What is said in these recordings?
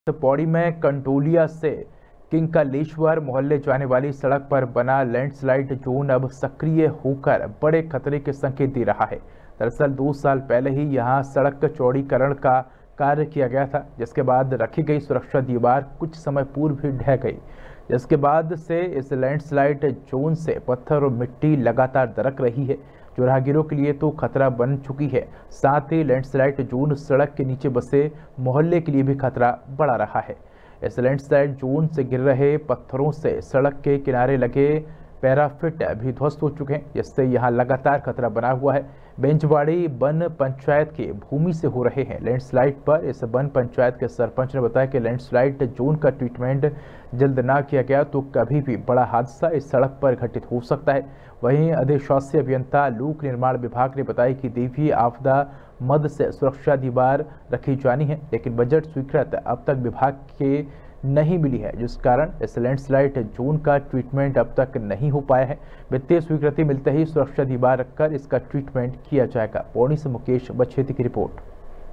तो पौड़ी में कंटोलिया से किंकालेश्वर मोहल्ले जाने वाली सड़क पर बना लैंडस्लाइड जोन अब सक्रिय होकर बड़े खतरे के संकेत दे रहा है। दरअसल 2 साल पहले ही यहां सड़क चौड़ीकरण का कार्य किया गया था, जिसके बाद रखी गई सुरक्षा दीवार कुछ समय पूर्व ही ढह गई, जिसके बाद से इस लैंडस्लाइड जोन से पत्थर और मिट्टी लगातार दरक रही है, जो राहगीरों के लिए तो खतरा बन चुकी है। साथ ही लैंडस्लाइड जोन सड़क के नीचे बसे मोहल्ले के लिए भी खतरा बढ़ा रहा है। इस लैंडस्लाइड जोन से गिर रहे पत्थरों से सड़क के किनारे लगे पैराफिट भी ध्वस्त हो चुके हैं, जिससे यहाँ लगातार खतरा बना हुआ है। बेंजवाड़ी वन पंचायत की भूमि से हो रहे हैं लैंडस्लाइड पर। इस वन पंचायत के सरपंच ने बताया कि लैंडस्लाइड जोन का ट्रीटमेंट जल्द ना किया गया तो कभी भी बड़ा हादसा इस सड़क पर घटित हो सकता है। वहीं अधिशासी अभियंता लोक निर्माण विभाग ने बताया कि देवी आपदा मद से सुरक्षा दीवार रखी जानी है, लेकिन बजट स्वीकृत अब तक विभाग के नहीं मिली है, जिस कारण इस लैंडस्लाइड जोन का ट्रीटमेंट अब तक नहीं हो पाया है। वित्तीय स्वीकृति मिलते ही सुरक्षा दीवार रखकर इसका ट्रीटमेंट किया जाएगा। पौड़ी से मुकेश बछेती की रिपोर्ट।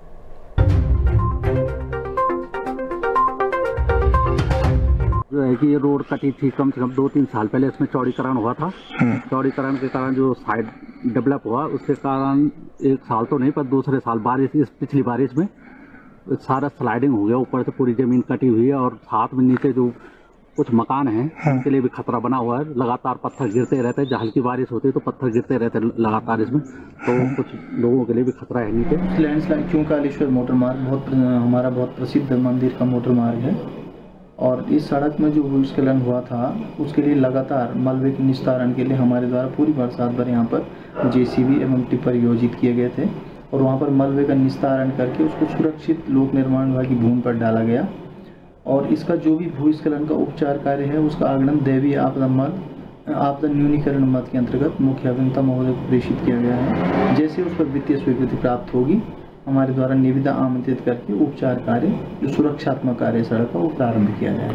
जो है कि ये रोड कटी थी कम से कम 2-3 साल पहले, इसमें चौड़ीकरण हुआ था। चौड़ीकरण के कारण जो साइड डेवलप हुआ, उसके कारण 1 साल तो नहीं पर दूसरे साल बारिश, इस पिछली बारिश में सारा स्लाइडिंग हो गया, ऊपर से पूरी जमीन कटी हुई है और साथ में नीचे जो कुछ मकान हैं उनके लिए भी खतरा बना हुआ है। लगातार पत्थर गिरते रहते हैं, जहाँ हल्की बारिश होती है तो पत्थर गिरते रहते हैं लगातार इसमें, तो कुछ लोगों के लिए भी खतरा है नीचे। लैंडस्लाइड किंकालेश्वर मोटर मार्ग हमारा बहुत प्रसिद्ध मंदिर का मोटर मार्ग है और इस सड़क में जो भूस्खलन हुआ था उसके लिए लगातार मलबे के निस्तारण के लिए हमारे द्वारा पूरी बरसात भर यहाँ पर जेसीबी एवं टिप्पर योजित किए गए थे और वहाँ पर मलबे का निस्तारण करके उसको सुरक्षित लोक निर्माण विभाग की भूमि पर डाला गया और इसका जो भी भूस्खलन का उपचार कार्य है उसका आगमन दैवीय आपदा न्यूनीकरण मद के अंतर्गत मुख्य अभियंता महोदय को प्रेषित किया गया है। जैसे उस पर वित्तीय स्वीकृति प्राप्त होगी, हमारे द्वारा निविदा आमंत्रित करके उपचार कार्य जो सुरक्षात्मक कार्य सड़क का वो प्रारंभ किया जाएगा।